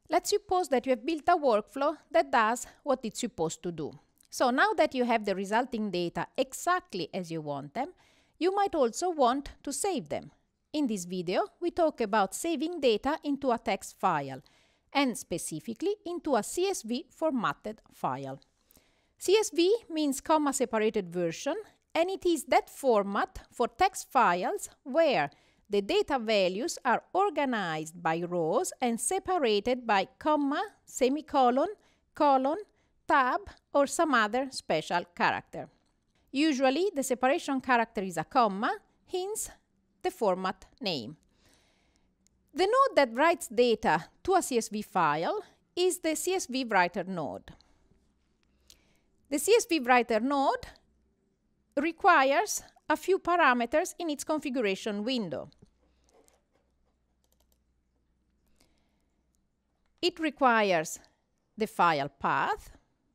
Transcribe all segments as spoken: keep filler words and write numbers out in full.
Let's suppose that you have built a workflow that does what it's supposed to do. So now that you have the resulting data exactly as you want them, you might also want to save them. In this video, we talk about saving data into a text file, and specifically into a C S V formatted file. C S V means comma-separated version, and it is that format for text files where the data values are organized by rows and separated by comma, semicolon, colon, tab, or some other special character. Usually, the separation character is a comma, hence the format name. The node that writes data to a C S V file is the C S V Writer node. The C S V Writer node requires a few parameters in its configuration window. It requires the file path.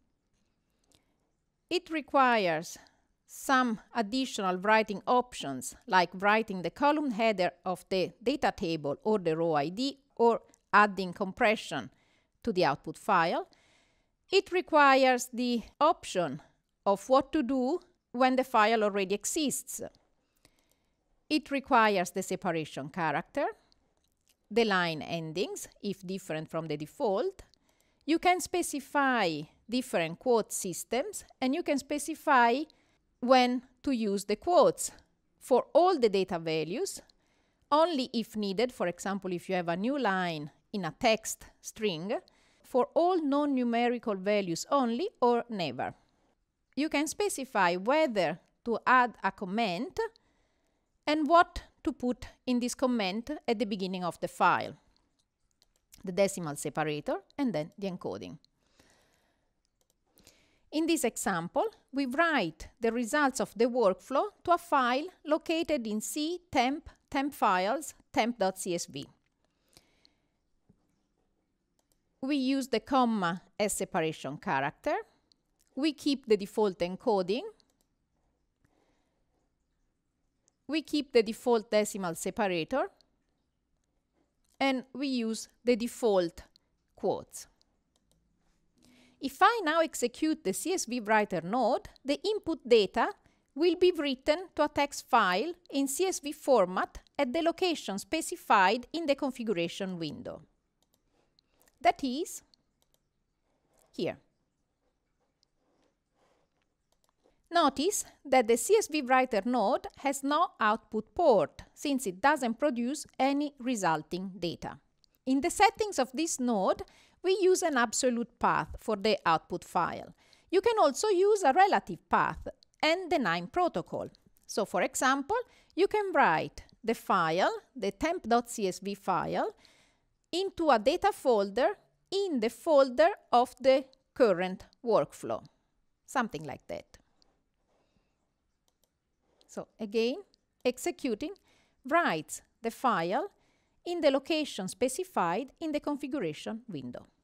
It requires some additional writing options, like writing the column header of the data table or the row I D, or adding compression to the output file. It requires the option of what to do when the file already exists. It requires the separation character, the line endings, if different from the default. You can specify different quote systems, and you can specify when to use the quotes for all the data values, only if needed, for example, if you have a new line in a text string, for all non-numerical values only, or never. You can specify whether to add a comment and what to put in this comment at the beginning of the file, the decimal separator, and then the encoding. In this example, we write the results of the workflow to a file located in C, temp, temp files, temp.csv. We use the comma as separation character. We keep the default encoding. We keep the default decimal separator. And we use the default quotes. If I now execute the C S V Writer node, the input data will be written to a text file in C S V format at the location specified in the configuration window. That is here. Notice that the C S V Writer node has no output port, since it doesn't produce any resulting data. In the settings of this node, we use an absolute path for the output file. You can also use a relative path and the KNIME protocol. So, for example, you can write the file, the temp.csv file, into a data folder in the folder of the current workflow. Something like that. So again, executing writes the file in the location specified in the configuration window.